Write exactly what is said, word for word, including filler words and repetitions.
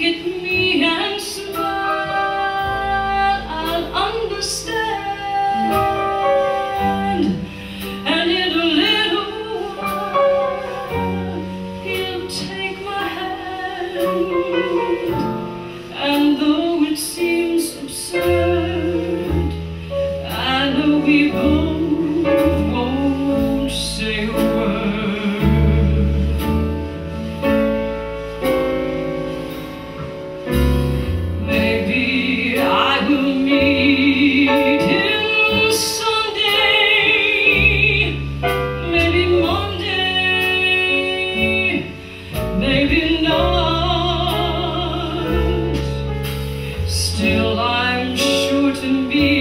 at me and smile, I'll understand. And in a little while, he'll take my hand. And though it seems absurd, I know we both won't say a word. Maybe I will meet him someday, maybe Monday, maybe not. Still I'm sure to meet